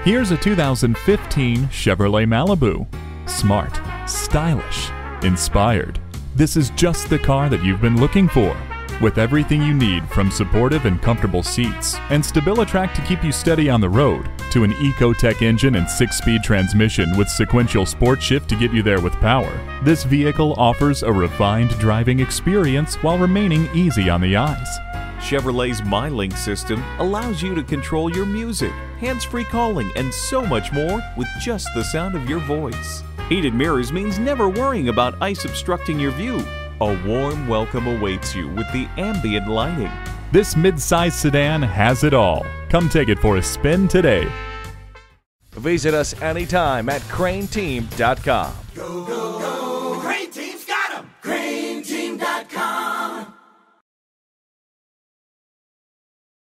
Here's a 2015 Chevrolet Malibu. Smart, stylish, inspired. This is just the car that you've been looking for. With everything you need, from supportive and comfortable seats and StabiliTrak to keep you steady on the road, to an Ecotec engine and 6-speed transmission with sequential sport shift to get you there with power, this vehicle offers a refined driving experience while remaining easy on the eyes. Chevrolet's MyLink system allows you to control your music, hands-free calling, and so much more with just the sound of your voice. Heated mirrors means never worrying about ice obstructing your view. A warm welcome awaits you with the ambient lighting. This mid-size sedan has it all. Come take it for a spin today. Visit us anytime at craneteam.com. Go, go, go.